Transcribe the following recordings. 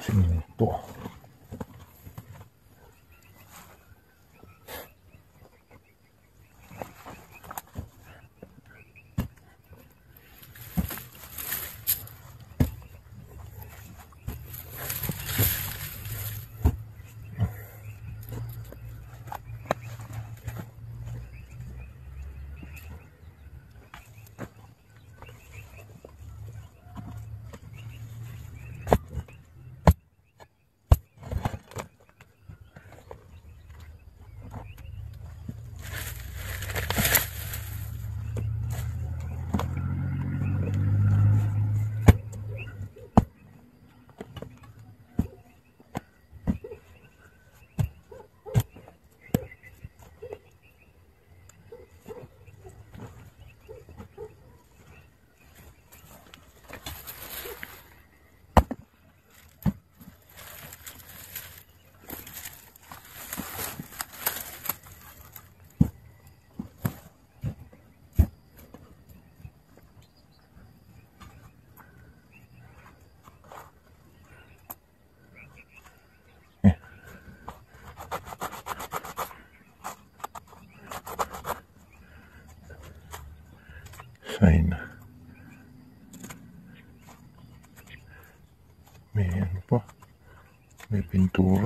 Simento. Sign. May ano pa? May pintura.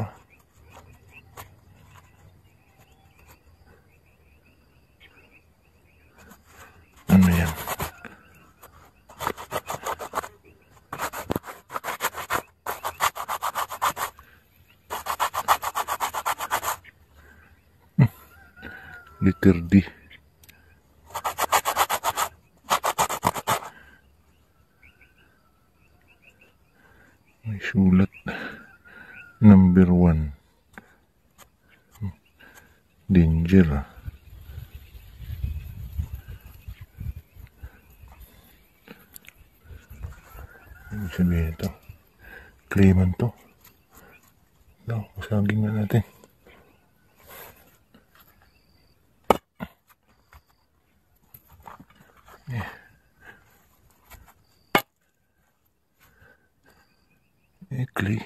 Ano yan? Letter D. May sulat. Number 1. Danger. Ibig sabihin ito. Clayman to. No, pasagin na natin. Clay.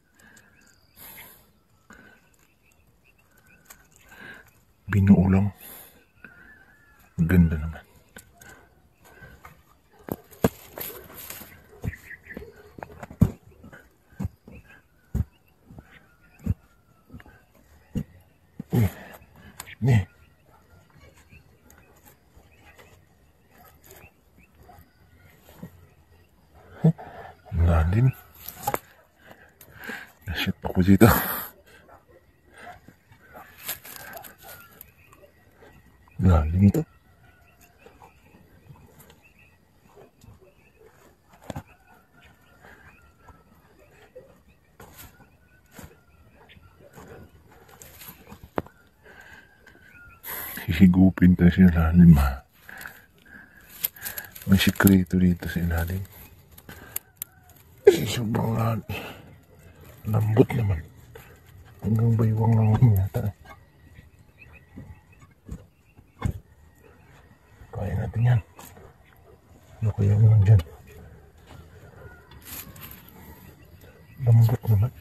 Binuo lang. Ganda naman. Ne. Lalim. Nasyat ako dito. Lalim ito. Hihigupin tayo sa ilalim ha. May sikreto dito sa ilalim. Sobrang lambot naman. Hanggang baywang lang yata. Kaya natin yan. Ano kaya naman dyan? Lambot naman.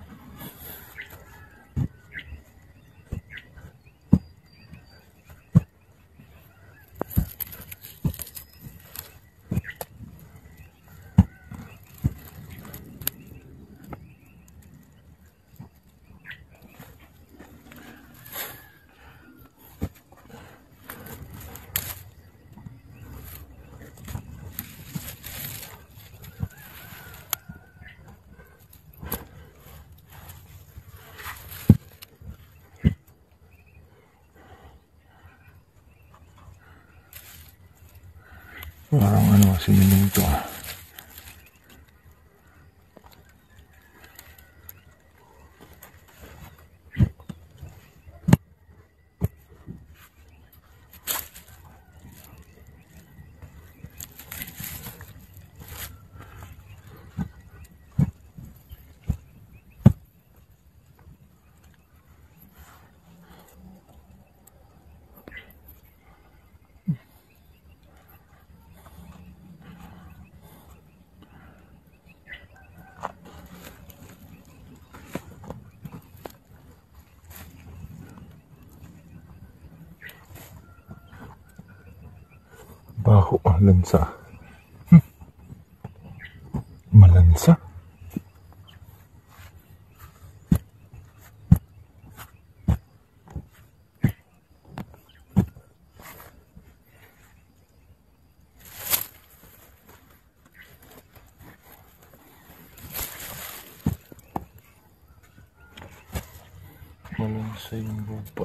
Parang ano kasi minito ah. baho, lansa. Malansa. Malansa yung lupa.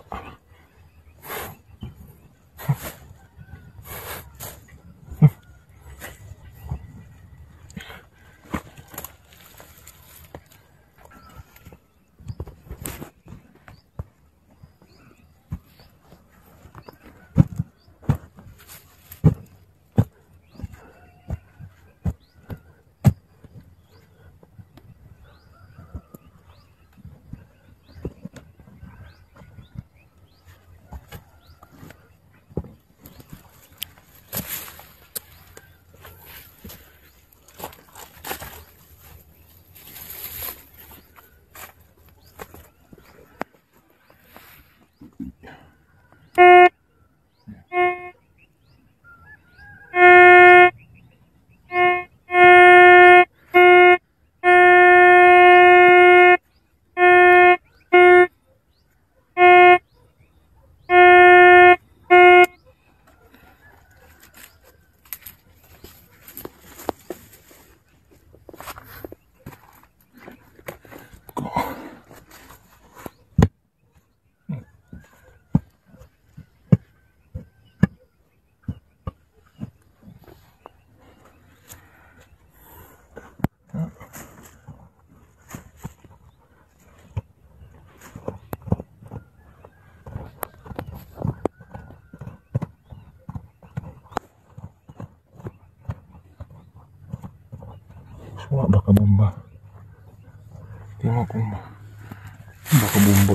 Wah, baka bomba. Tengok bomba. Baka bomba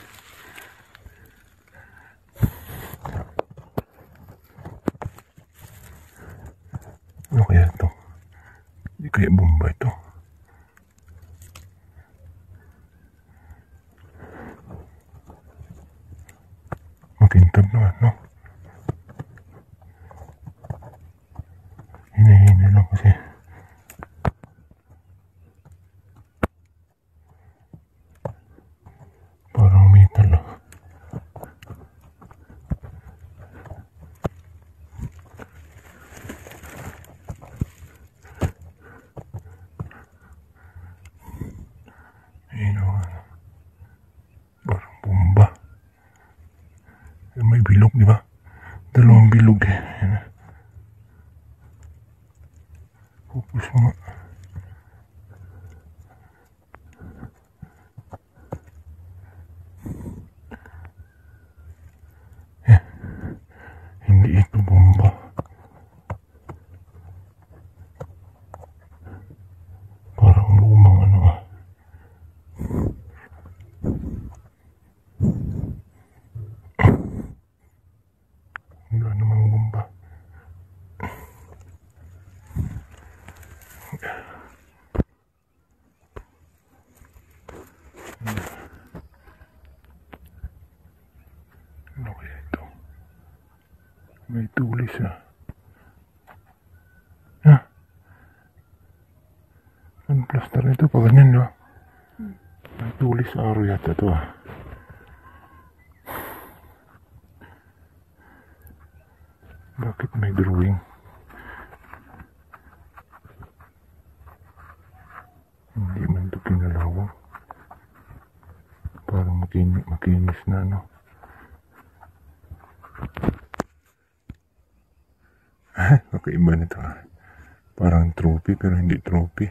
Ano kaya ito? Hindi kaya bomba ito. Makintab naman, no? Hini-hini lang kasi. Parang metal, no? Parang bomba. May bilog, di ba? Dalawang bilog Ayan. Focus mo nga. Hindi ito bomba. Parang lumang ano Wala namang bomba. Ano kaya ito? May tulis Ang plaster nito pa ganyan, di ba? May tulis araw yata ito Bakit may drawing? Hindi man ito kinalawang. Parang makinis na Kakaiba nito Parang trophy pero hindi trophy.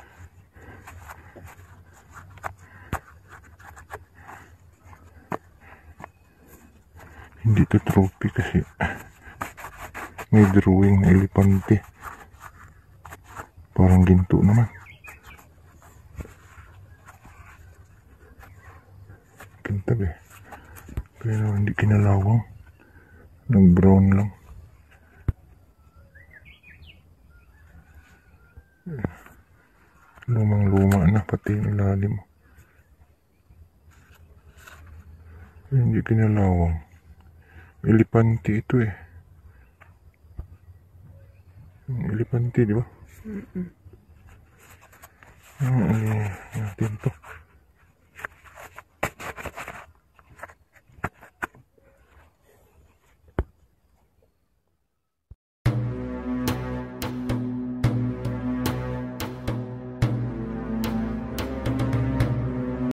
Hindi ito trophy kasi may drawing na elepante. Parang ginto naman. Kintab pero hindi kinalawang. Nag-brown lang. Lumang-luma na pati yung ilalim. Hindi kinalawang. Elepante ito Elepante, di ba? Mm-mm. Ano natin to?